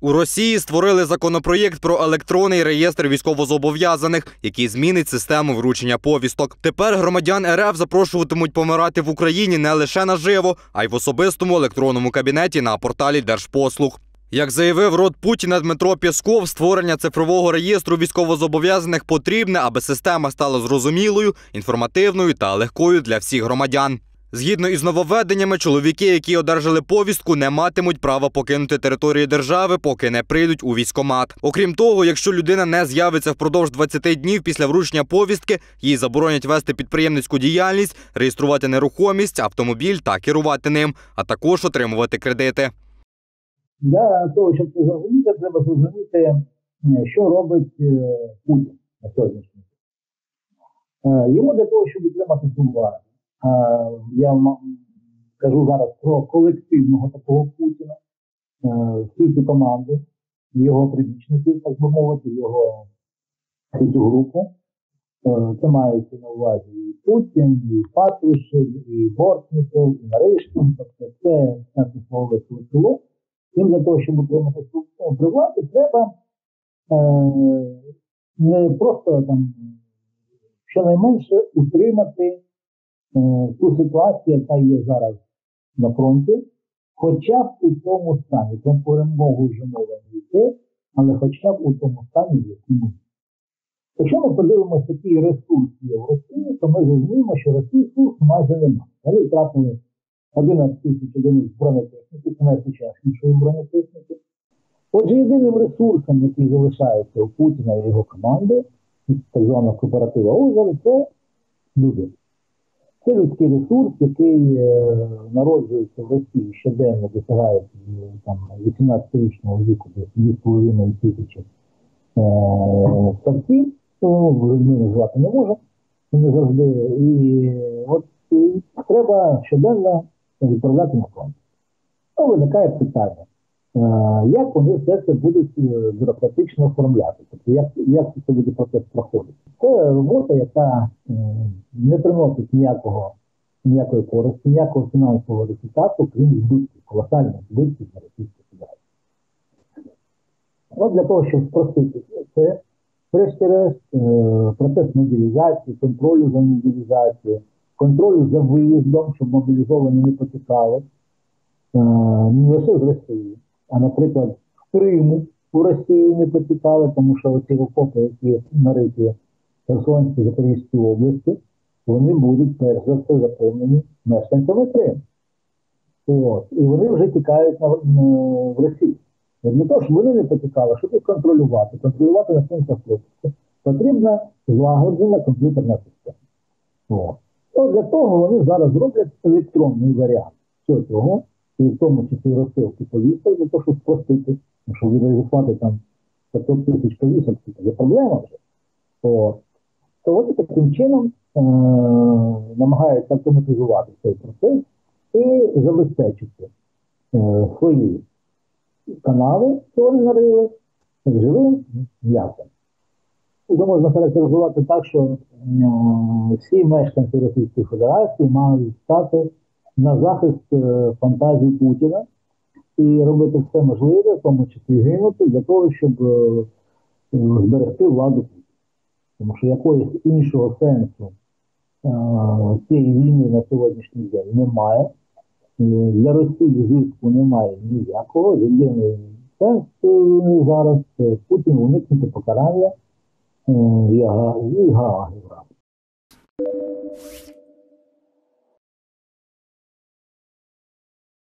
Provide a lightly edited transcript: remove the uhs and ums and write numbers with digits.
У Росії створили законопроєкт про електронний реєстр військовозобов'язаних, який змінить систему вручення повісток. Тепер громадян РФ запрошуватимуть помирати в Україні не лише наживо, а й в особистому електронному кабінеті на порталі Держпослуг. Як заявив рот Путіна Дмитро Пєсков, створення цифрового реєстру військовозобов'язаних потрібне, аби система стала зрозумілою, інформативною та легкою для всіх громадян. Згідно із нововведеннями, чоловіки, які одержали повістку, не матимуть права покинути територію держави, поки не прийдуть у військкомат. Окрім того, якщо людина не з'явиться впродовж 20 днів після вручення повістки, їй заборонять вести підприємницьку діяльність, реєструвати нерухомість, автомобіль та керувати ним, а також отримувати кредити. Для того, щоб це зрозуміти, треба зрозуміти, що робить Путін на сьогоднішній день. Йому для того, щоб утримати цю владу, я кажу зараз про колективного такого Путіна, всю цю команду, його прибічників, так би мовити, його цю групу. Це мається на увазі і Путін, і Патрушев, і Бортников, і Наришкін, тобто це слово село. Їм для того, щоб утримати при владі, треба не просто там щонайменше утримати ту ситуацію, яка є зараз на фронті, хоча б у тому стані. Про перемогу вже мова не йде, але хоча б у тому стані, в якому. Якщо ми подивимося, який ресурс є в Росії, то ми зрозуміємо, що ресурсу майже немає. Вони втратили 11 тисяч одиниць бронетехніки, це найсучаснішої бронетехніки. Отже, єдиним ресурсом, який залишається у Путіна і його команди, так званого кооператива Озера, це люди. Це людський ресурс, який народжується в Росії щоденно, досягає 18-річного віку, 2,5 тисячі ставців, ми назвати не можемо, не завжди. І от треба щоденно відправляти на фронт. Виникає питання, як вони все це будуть бюрократично оформляти, тобто як це буде процес проходити. Це робота, яка не приносить ніякої користі, ніякого фінансового результату, крім збитків, колосальних збитків на Російській Федерації. От для того, щоб спростити це, врешті-решт, процес мобілізації, контролю за мобілізацією, контролю за виїздом, щоб мобілізовані не потікали, не лише з Росії, а, наприклад, в Криму у Росію не потікали, тому що оці окопи, які нариті в Херсонській, Запорізькій області, вони будуть перш за все заповнені мешканцями Криму. І вони вже тікають в Росію. Для того, щоб вони не потікали, щоб їх контролювати на пунктах пропуску, потрібна злагоджена комп'ютерна система. От для того вони зараз роблять електронний варіант всього цього, і в тому числі розсилки повісток, для того, щоб спростити, тому що відреєструвати там 500 тисяч повісток, це є проблема вже. То от таким чином намагаються автоматизувати цей процес і забезпечити свої канали, що вони нарили, живим м'ясом. Це можна характеризувати так, що всі мешканці Російської Федерації мають стати на захист фантазій Путіна і робити все можливе, в тому числі гинути, для того, щоб зберегти владу Путіна. Тому що якогось іншого сенсу цієї війни на сьогоднішній день немає. Для Росії зиску немає ніякого. Єдиний сенс зараз Путін уникнути покарання і Гааги.